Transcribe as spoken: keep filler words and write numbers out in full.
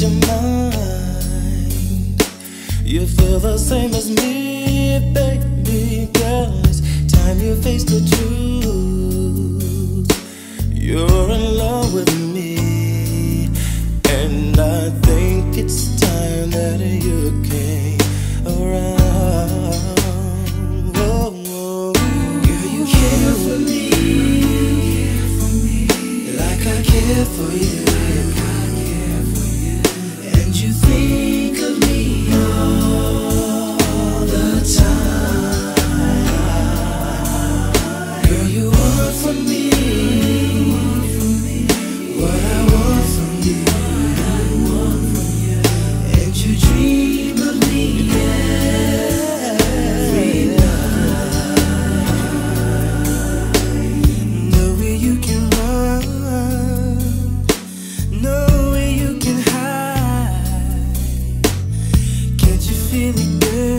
your mind. You feel the same as me, baby girl. It's time you face the truth. You're in love with me, and I think it's time that you came around. Oh, oh. Girl, you care for me, like I care for you. And you think of me all the time. Girl, you want from me what I want from you. And you dream of me every night. No way you can run, no way you can hide. Can't you feel it, girl?